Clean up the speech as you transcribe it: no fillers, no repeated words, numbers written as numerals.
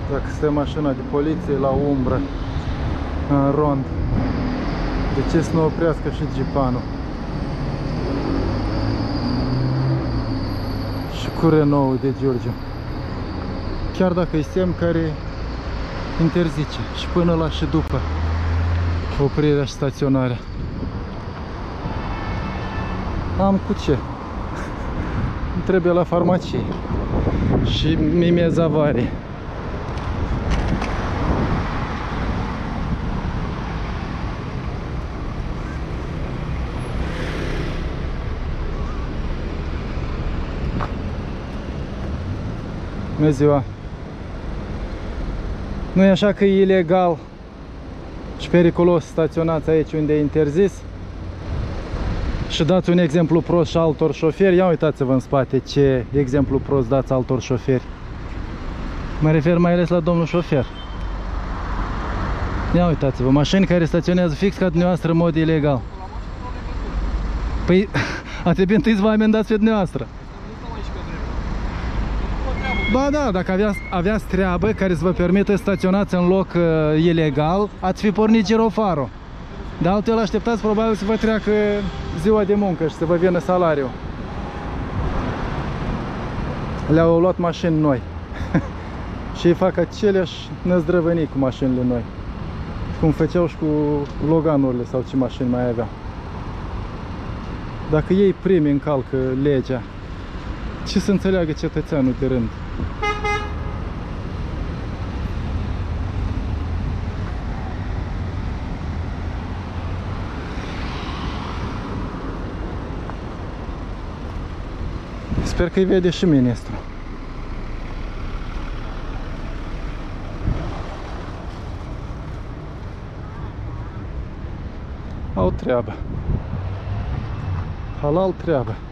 Dacă stă mașina de poliție la umbră, în rond, de ce să nu oprească și jeepanul? Și cu Renault de Giurgiu. Chiar dacă e semn care interzice și până la și după oprirea și staționarea. Am cu ce? Îmi trebuie la farmacie și mimez avarie. Bună ziua! Nu e așa că e ilegal și periculos staționați aici unde e interzis? Și dați un exemplu prost și altor șoferi? Ia uitați-vă în spate ce exemplu prost dați altor șoferi. Mă refer mai ales la domnul șofer. Ia uitați-vă, mașini care staționează fix ca dumneavoastră în mod ilegal. Păi, a trebuit întâi să vă amendați pe dumneavoastră. Ba da, dacă aveați treabă care să vă permită să staționați în loc ilegal, ați fi pornit girofarul. De altfel așteptați probabil să vă treacă ziua de muncă și să vă vină salariul. Le-au luat mașini noi. Și ei fac aceleași năzdrăvănii cu mașinile noi. Cum făceau și cu Loganurile sau ce mașini mai aveau. Dacă ei primi încalcă legea, ce să înțeleagă cetățeanul de rând? Sper că îi vede și ministrul. Au treabă. Halal treabă.